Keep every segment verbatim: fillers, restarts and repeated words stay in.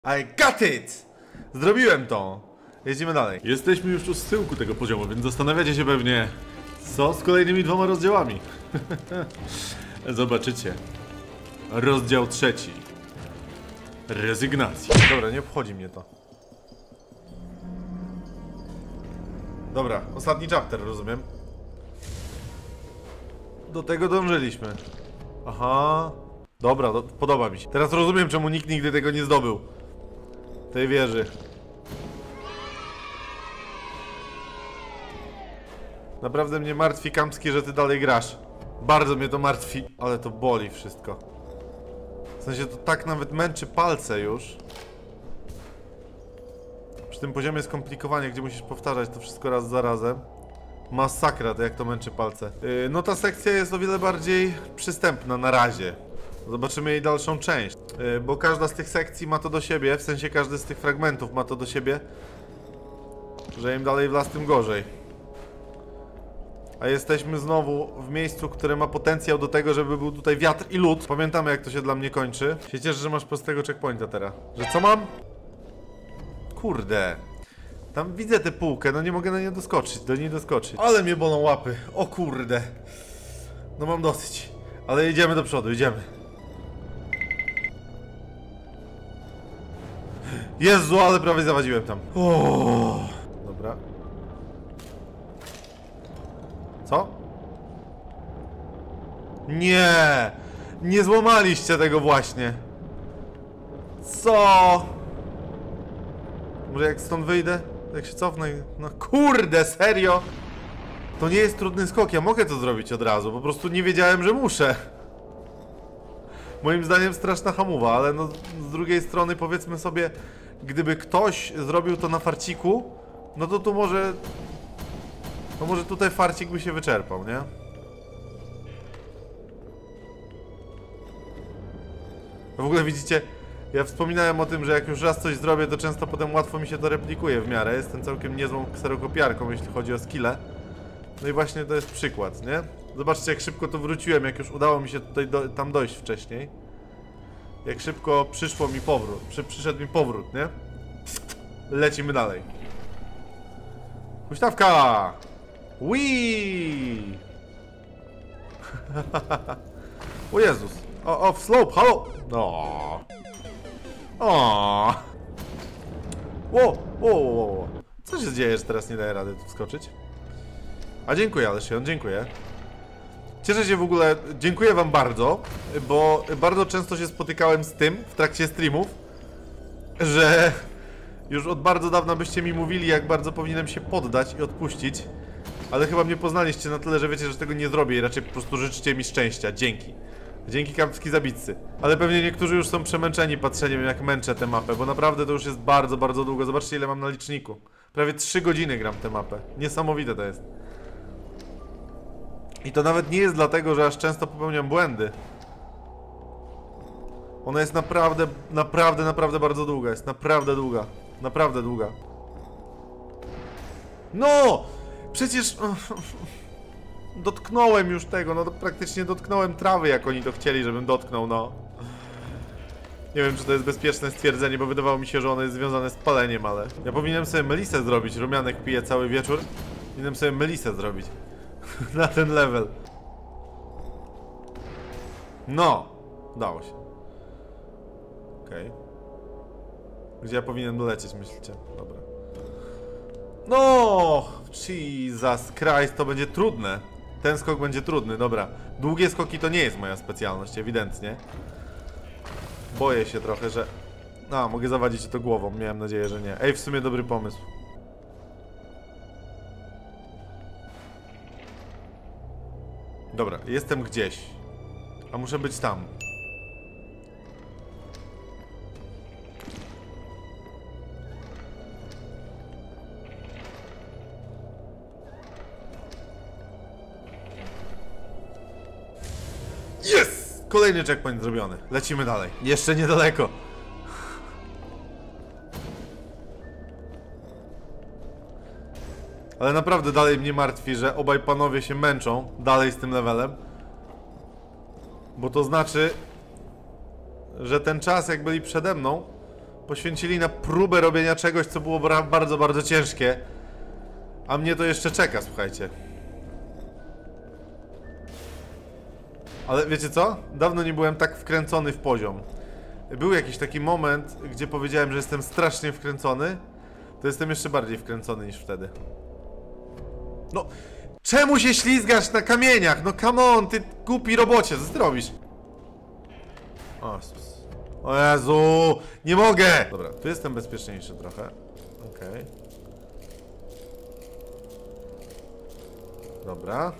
I got it! Zrobiłem to! Jedziemy dalej. Jesteśmy już tu z tyłku tego poziomu, więc zastanawiacie się pewnie, co z kolejnymi dwoma rozdziałami. Zobaczycie. Rozdział trzeci. Rezygnacja. Dobra, nie obchodzi mnie to. Dobra, ostatni chapter, rozumiem. Do tego dążyliśmy. Aha. Dobra, do, podoba mi się. Teraz rozumiem, czemu nikt nigdy tego nie zdobył. Tej wieży. Naprawdę mnie martwi, Kampski, że ty dalej grasz. Bardzo mnie to martwi, ale to boli wszystko. W sensie to tak nawet męczy palce już. Przy tym poziomie skomplikowania, gdzie musisz powtarzać to wszystko raz za razem. Masakra, to jak to męczy palce. Yy, no ta sekcja jest o wiele bardziej przystępna na razie. Zobaczymy jej dalszą część. Yy, bo każda z tych sekcji ma to do siebie, w sensie każdy z tych fragmentów ma to do siebie, że im dalej w las, tym gorzej. A jesteśmy znowu w miejscu, które ma potencjał do tego, żeby był tutaj wiatr i lód. Pamiętamy, jak to się dla mnie kończy. Się cieszę, że masz prostego checkpointa teraz. Że co mam? Kurde. Tam widzę tę półkę, no nie mogę na nie doskoczyć, do niej doskoczyć. Ale mnie bolą łapy, o kurde. No mam dosyć. Ale idziemy do przodu, idziemy. Jezu, ale prawie zawadziłem tam. O, dobra. Co? Nie! Nie złamaliście tego właśnie. Co? Może jak stąd wyjdę? Jak się cofnę? No kurde, serio? To nie jest trudny skok, ja mogę to zrobić od razu. Po prostu nie wiedziałem, że muszę. Moim zdaniem straszna hamuwa, ale no z drugiej strony powiedzmy sobie, gdyby ktoś zrobił to na farciku, no to tu może... No może tutaj farcik by się wyczerpał, nie? W ogóle widzicie, ja wspominałem o tym, że jak już raz coś zrobię, to często potem łatwo mi się to replikuje w miarę. Jestem całkiem niezłą kserokopiarką, jeśli chodzi o skille. No i właśnie to jest przykład, nie? Zobaczcie, jak szybko tu wróciłem, jak już udało mi się tutaj do, tam dojść wcześniej. Jak szybko przyszło mi powrót, przy, przyszedł mi powrót, nie? Lecimy dalej. Huśtawka! Wii! O Jezus! O, off slope, halo! O. O. Ło, ło, ło. Co się dzieje, że teraz nie daję rady tu wskoczyć? A dziękuję, Alession, dziękuję. Cieszę się w ogóle, dziękuję wam bardzo, bo bardzo często się spotykałem z tym w trakcie streamów, że już od bardzo dawna byście mi mówili, jak bardzo powinienem się poddać i odpuścić. Ale chyba mnie poznaliście na tyle, że wiecie, że tego nie zrobię i raczej po prostu życzycie mi szczęścia. Dzięki. Dzięki, Kampski zabitcy. Ale pewnie niektórzy już są przemęczeni patrzeniem, jak męczę tę mapę, bo naprawdę to już jest bardzo, bardzo długo. Zobaczcie, ile mam na liczniku. Prawie trzy godziny gram tę mapę. Niesamowite to jest. I to nawet nie jest dlatego, że aż często popełniam błędy. Ona jest naprawdę, naprawdę, naprawdę bardzo długa. Jest naprawdę długa. Naprawdę długa. No! Przecież... Dotknąłem już tego, no to praktycznie dotknąłem trawy, jak oni to chcieli, żebym dotknął, no. Nie wiem, czy to jest bezpieczne stwierdzenie, bo wydawało mi się, że ono jest związane z paleniem, ale... Ja powinienem sobie melisę zrobić, rumianek pije cały wieczór. Powinienem sobie melisę zrobić. Na ten level. No! Udało się. Okej. Okay. Gdzie ja powinienem dolecieć, myślicie? Dobra. No! Jesus Christ, to będzie trudne. Ten skok będzie trudny, dobra. Długie skoki to nie jest moja specjalność, ewidentnie. Boję się trochę, że... A, mogę zawadzić to głową, miałem nadzieję, że nie. Ej, w sumie dobry pomysł. Dobra, jestem gdzieś. A muszę być tam. Jest! Kolejny checkpoint zrobiony. Lecimy dalej. Jeszcze niedaleko. Ale naprawdę dalej mnie martwi, że obaj panowie się męczą dalej z tym levelem. Bo to znaczy, że ten czas, jak byli przede mną, poświęcili na próbę robienia czegoś, co było bardzo, bardzo ciężkie. A mnie to jeszcze czeka, słuchajcie. Ale wiecie co? Dawno nie byłem tak wkręcony w poziom. Był jakiś taki moment, gdzie powiedziałem, że jestem strasznie wkręcony. To jestem jeszcze bardziej wkręcony niż wtedy. No, czemu się ślizgasz na kamieniach? No come on, ty głupi robocie, co ty robisz? O Jezus. O Jezu, nie mogę! Dobra, tu jestem bezpieczniejszy trochę. Okej. Okay. Dobra.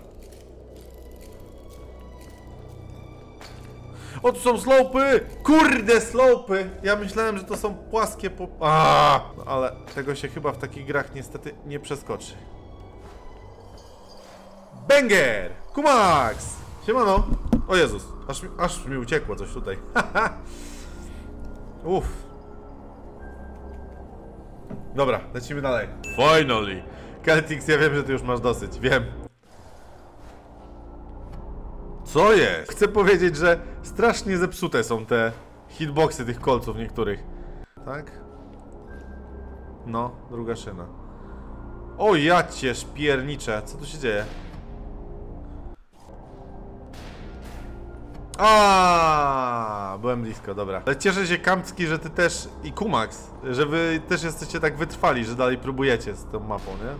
O, tu są slopy! Kurde, slopy! Ja myślałem, że to są płaskie po... Aaaa! No, ale tego się chyba w takich grach niestety nie przeskoczy. Banger! Kumax! Siemano! O Jezus, aż mi, aż mi uciekło coś tutaj. Uff. Dobra, lecimy dalej. Finally! Celtics, ja wiem, że ty już masz dosyć, wiem. Co jest? Chcę powiedzieć, że strasznie zepsute są te hitboxy tych kolców niektórych. Tak? No, druga szyna. O ja cię szpiernicze, co tu się dzieje? A, byłem blisko, dobra. Ale cieszę się, Kampski, że ty też i Kumax, że wy też jesteście tak wytrwali, że dalej próbujecie z tą mapą, nie?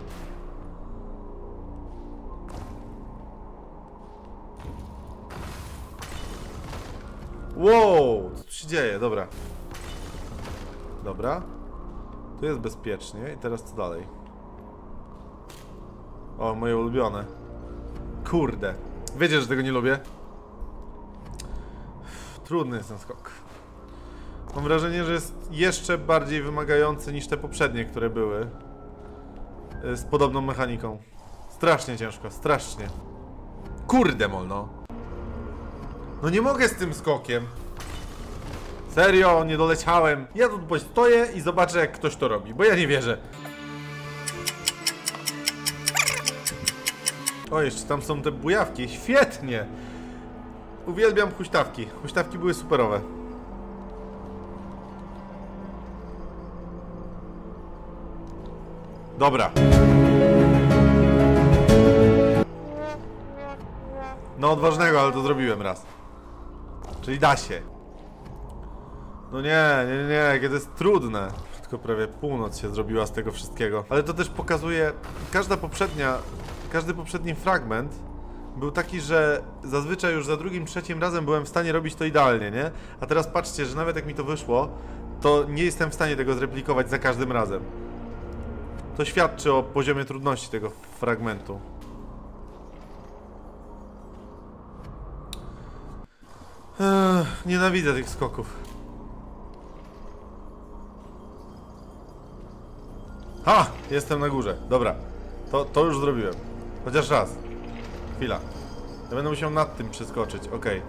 Wow, co tu się dzieje? Dobra. Dobra. Tu jest bezpiecznie i teraz co dalej? O, moje ulubione. Kurde. Wiecie, że tego nie lubię? Trudny jest ten skok. Mam wrażenie, że jest jeszcze bardziej wymagający niż te poprzednie, które były. Z podobną mechaniką. Strasznie ciężko, strasznie. Kurde molno. No nie mogę z tym skokiem. Serio, nie doleciałem. Ja tu postoję i zobaczę, jak ktoś to robi, bo ja nie wierzę. O, jeszcze tam są te bujawki. Świetnie. Uwielbiam huśtawki. Huśtawki były superowe. Dobra. No odważnego, ale to zrobiłem raz. Czyli da się. No nie, nie, nie, jakie to jest trudne. Tylko prawie północ się zrobiła z tego wszystkiego. Ale to też pokazuje, każda poprzednia, każdy poprzedni fragment był taki, że zazwyczaj już za drugim, trzecim razem byłem w stanie robić to idealnie, nie? A teraz patrzcie, że nawet jak mi to wyszło, to nie jestem w stanie tego zreplikować za każdym razem. To świadczy o poziomie trudności tego fragmentu. Ech, nienawidzę tych skoków. Ha! Jestem na górze. Dobra. To, to już zrobiłem. Chociaż raz. Chwila. Ja będę musiał nad tym przeskoczyć. Okej. Okay.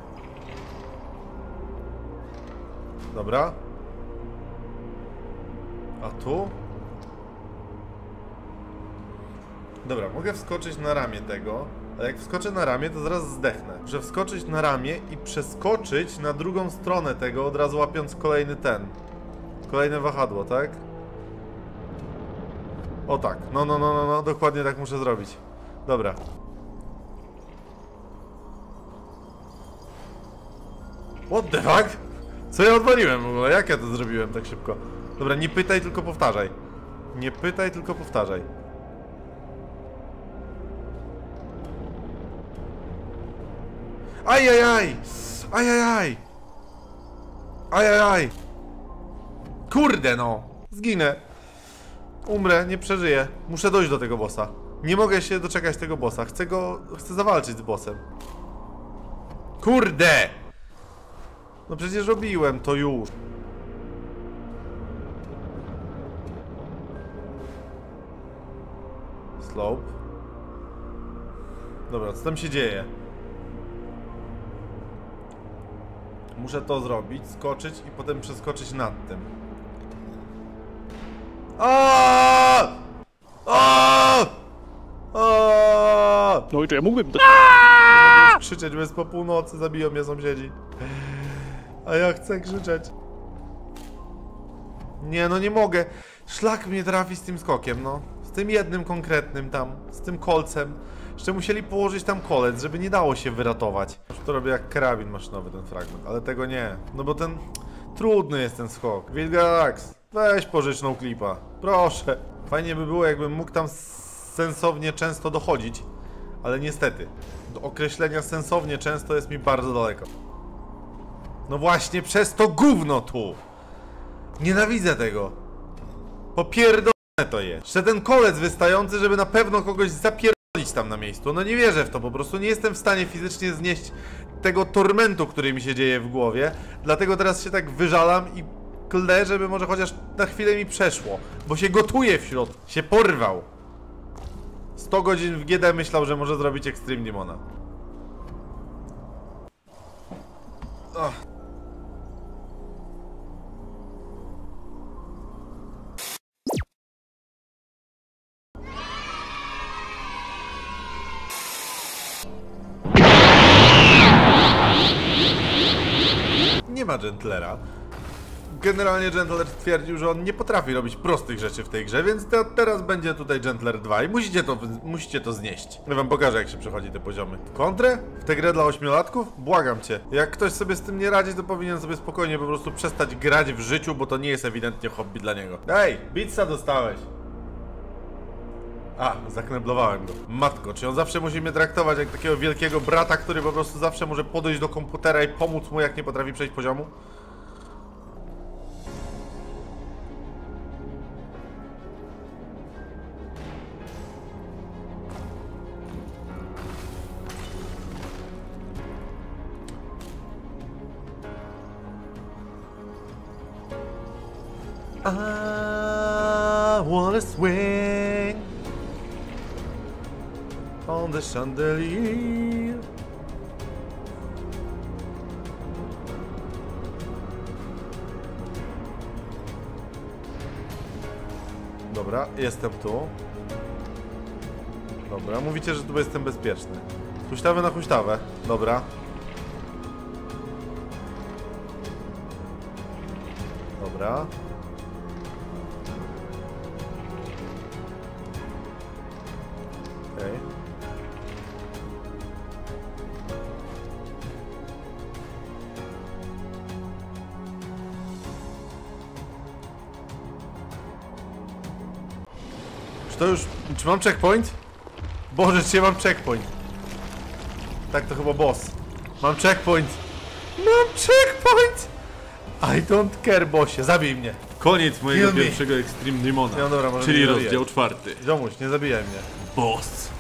Dobra. A tu? Dobra, mogę wskoczyć na ramię tego. Ale jak wskoczę na ramię, to zaraz zdechnę. Muszę wskoczyć na ramię i przeskoczyć na drugą stronę tego, od razu łapiąc kolejny ten. Kolejne wahadło, tak? O tak. No, no, no, no, no. Dokładnie tak muszę zrobić. Dobra. What the fuck? Co ja odwaliłem w ogóle? Jak ja to zrobiłem tak szybko? Dobra, nie pytaj, tylko powtarzaj. Nie pytaj, tylko powtarzaj. Ajajaj! Ajajaj! Ajajaj! Kurde no! Zginę! Umrę, nie przeżyję. Muszę dojść do tego bossa. Nie mogę się doczekać tego bossa. Chcę go... Chcę zawalczyć z bossem. Kurde! No przecież robiłem to już. Slope. Dobra, co tam się dzieje? Muszę to zrobić, skoczyć i potem przeskoczyć nad tym. Aaaa! Aaaa! Aaaa! No i to ja mógłbym... Do... Krzyczeć, bez po północy zabiją mnie sąsiedzi. A ja chcę krzyczeć. Nie, no nie mogę. Szlak mnie trafi z tym skokiem, no. Z tym jednym konkretnym tam, z tym kolcem. Jeszcze musieli położyć tam kolec, żeby nie dało się wyratować. To robię jak karabin maszynowy ten fragment, ale tego nie. No bo ten... Trudny jest ten skok. Wilgax, weź pożyczną klipa. Proszę. Fajnie by było, jakbym mógł tam sensownie często dochodzić. Ale niestety, do określenia sensownie często jest mi bardzo daleko. No właśnie przez to gówno tu! Nienawidzę tego. Popierdolone to jest. Jeszcze ten kolec wystający, żeby na pewno kogoś zapierdolić tam na miejscu. No nie wierzę w to, po prostu nie jestem w stanie fizycznie znieść tego tormentu, który mi się dzieje w głowie. Dlatego teraz się tak wyżalam i klę, żeby może chociaż na chwilę mi przeszło. Bo się gotuje w środku. Się porwał. sto godzin w G D myślał, że może zrobić Extreme Demona. Ach. Nie ma Gentlera. Generalnie Gentler stwierdził, że on nie potrafi robić prostych rzeczy w tej grze, więc te, teraz będzie tutaj Gentler dwa i musicie to, musicie to znieść. Ja wam pokażę, jak się przechodzi te poziomy. Kontrę? W tę grę dla ośmiolatków? Błagam cię. Jak ktoś sobie z tym nie radzi, to powinien sobie spokojnie po prostu przestać grać w życiu, bo to nie jest ewidentnie hobby dla niego. Ej, Beatsa dostałeś. A, zakneblowałem go. Matko, czy on zawsze musi mnie traktować jak takiego wielkiego brata, który po prostu zawsze może podejść do komputera i pomóc mu, jak nie potrafi przejść poziomu? I wanna swing on the chandelier. Dobra, jestem tu. Dobra, mówicie, że tu jestem bezpieczny. Huśtawę na huśtawę. Dobra. Dobra. Okej. Okay. Czy to już... Czy mam checkpoint? Boże, czy ja mam checkpoint? Tak, to chyba boss. Mam checkpoint. Mam checkpoint! I don't care, bossie. Zabij mnie. Koniec mojego pierwszego Extreme Demona, No dobra, może czyli nie rozdział zabijać. czwarty. Ziomuś, nie zabijaj mnie. Boss.